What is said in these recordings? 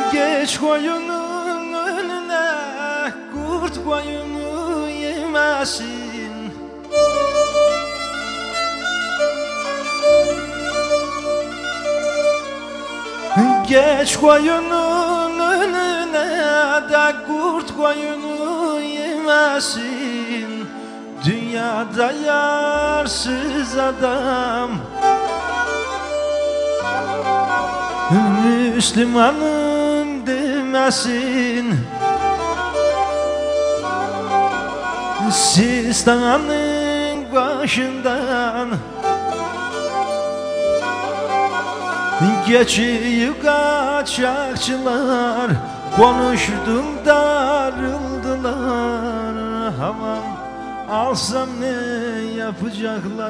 Geç koyunun önüne, kurt koyunu yemesin. Geç koyunun önüne de kurt koyunu yemesin. Dünyada yarsız adam Müslümanım demesin. Sistanın başından geçiyor kaçakçılar, konuştum darıldılar. Aman alsam ne yapacaklar?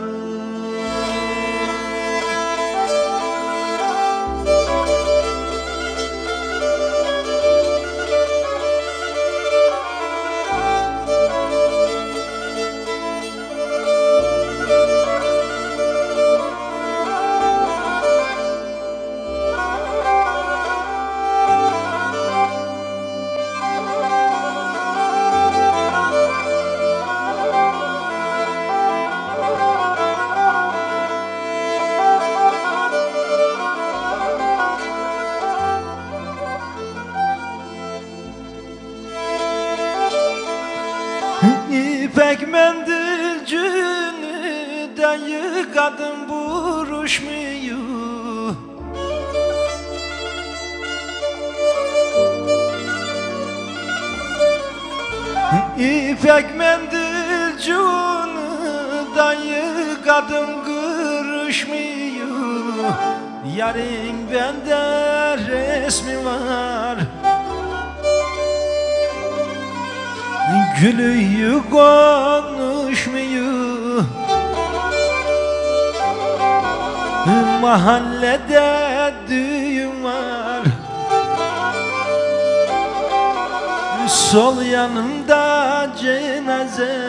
İpek mendilcini de yıkadım, buruşmuyor. İpek mendilcini de yıkadım, kırışmıyor. Yarın bende resmi var, gülüyor konuşmuyor. Mahallede düğün var, sol yanımda cenaze.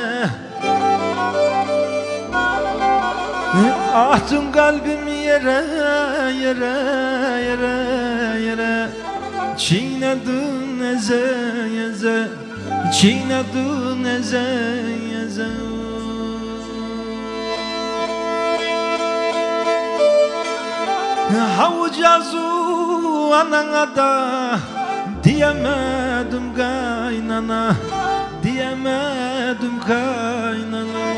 Attım kalbim yere yere yere yere, çiğnedin eze eze, çiğnedin eze eze. Havucazu anana da diyemedim kaynana, diyemedim kaynana.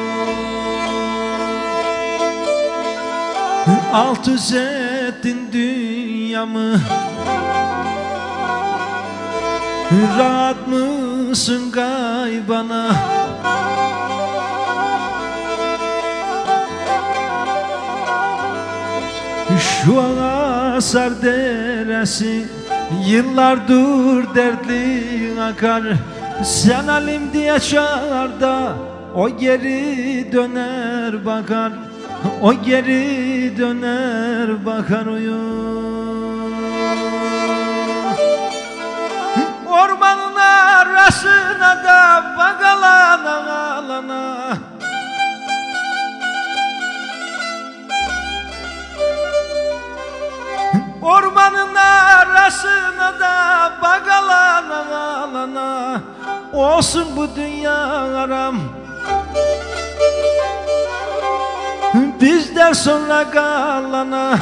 Alt üst ettin dünyamı, rahat mısın gaybana? Şu an Asar deresi yıllardır dertli akar. Sen alim diye çağır da o geri döner bakar, o geri döner bakar. Ormanın arasına da bakalana alana, ormanın arasına da bakalana alana. Olsun bu dünya aram, bizden sonra kalana.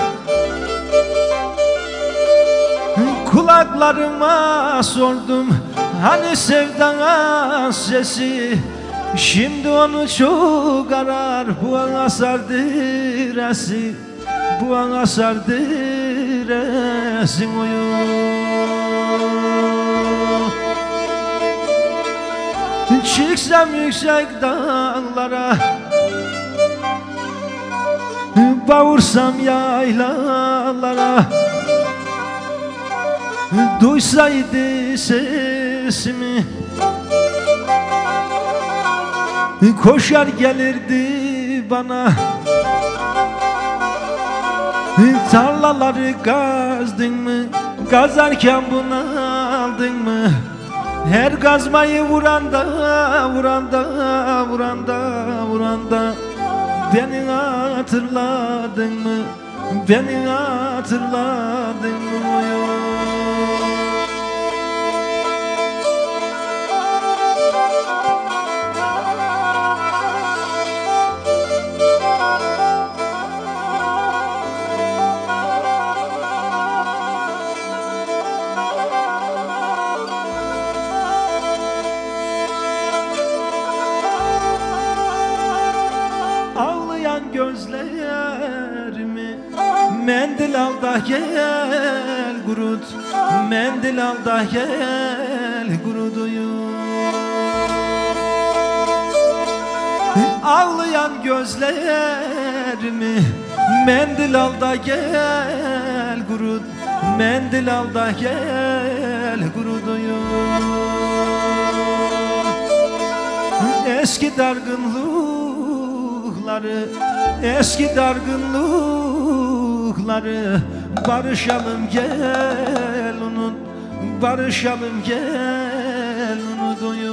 Kulaklarıma sordum hani sevdan sesi, şimdi onu çok arar. Bu an asardır esi, bu an asardır esim oyun. Çıksam yüksek dağlara, bavursam yaylalara, duysaydı sesimi koşar gelirdi bana. Tarlaları kazdın mı, kazarken bunaldın mı? Her gazmayı vuranda, vuranda, vuranda, vuranda beni hatırladın mı? Beni hatırladın mı? gözlerimi. Mendil al da gel kurut, mendil al da gel kuruduyum. Ağlayan gözlerimi mendil al da gel kurut, mendil al da gel kuruduyum. Eski dargınlıkları, eski dargınlıkları barışalım gel unut, barışalım gel unut.